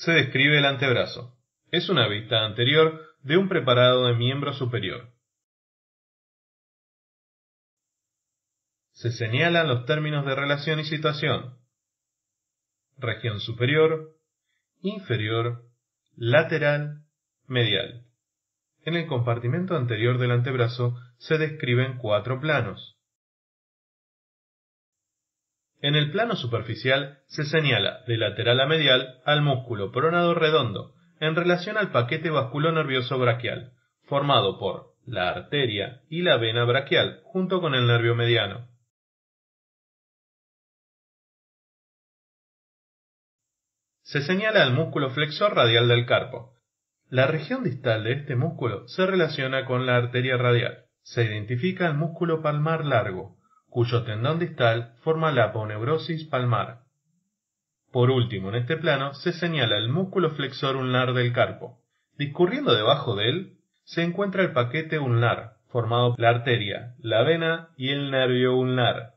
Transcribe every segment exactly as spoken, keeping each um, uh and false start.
se describe el antebrazo. Es una vista anterior de un preparado de miembro superior. Se señalan los términos de relación y situación: región superior, inferior, lateral, medial. En el compartimento anterior del antebrazo se describen cuatro planos. En el plano superficial se señala de lateral a medial al músculo pronador redondo en relación al paquete vasculonervioso braquial, formado por la arteria y la vena braquial junto con el nervio mediano. Se señala al músculo flexor radial del carpo. La región distal de este músculo se relaciona con la arteria radial. Se identifica el músculo palmar largo, cuyo tendón distal forma la aponeurosis palmar. Por último, en este plano se señala el músculo flexor ulnar del carpo. Discurriendo debajo de él, se encuentra el paquete ulnar, formado por la arteria, la vena y el nervio ulnar.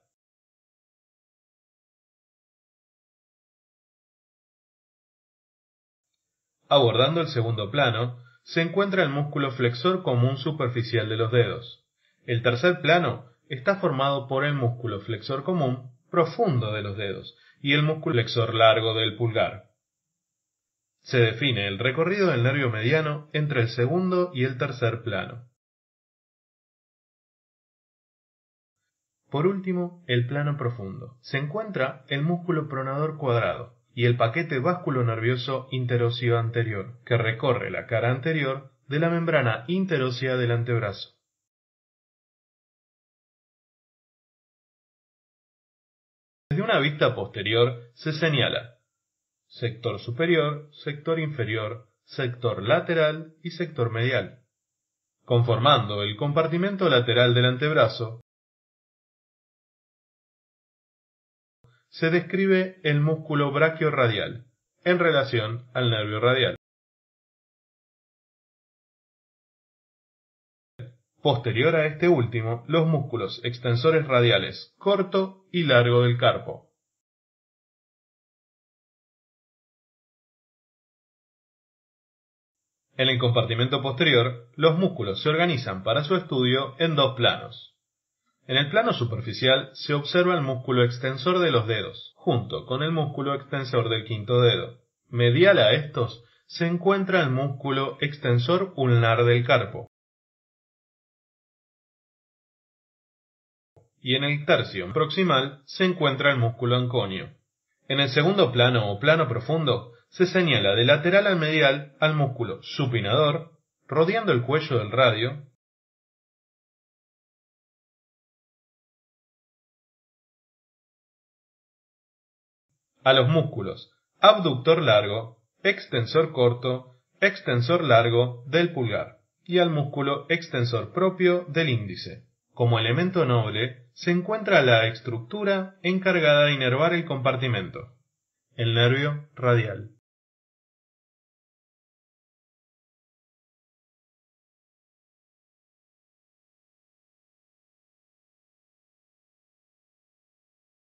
Abordando el segundo plano, se encuentra el músculo flexor común superficial de los dedos. El tercer plano está formado por el músculo flexor común profundo de los dedos y el músculo flexor largo del pulgar. Se define el recorrido del nervio mediano entre el segundo y el tercer plano. Por último, el plano profundo. Se encuentra el músculo pronador cuadrado y el paquete vasculonervioso interóseo anterior, que recorre la cara anterior de la membrana interósea del antebrazo. Desde una vista posterior se señala sector superior, sector inferior, sector lateral y sector medial. Conformando el compartimento lateral del antebrazo, se describe el músculo braquiorradial en relación al nervio radial. Posterior a este último, los músculos extensores radiales corto y largo del carpo. En el compartimento posterior, los músculos se organizan para su estudio en dos planos. En el plano superficial se observa el músculo extensor de los dedos, junto con el músculo extensor del quinto dedo. Medial a estos se encuentra el músculo extensor ulnar del carpo. Y en el tercio proximal se encuentra el músculo anconio. En el segundo plano o plano profundo se señala de lateral al medial al músculo supinador, rodeando el cuello del radio, a los músculos abductor largo, extensor corto, extensor largo del pulgar y al músculo extensor propio del índice. Como elemento noble se encuentra la estructura encargada de inervar el compartimento, el nervio radial.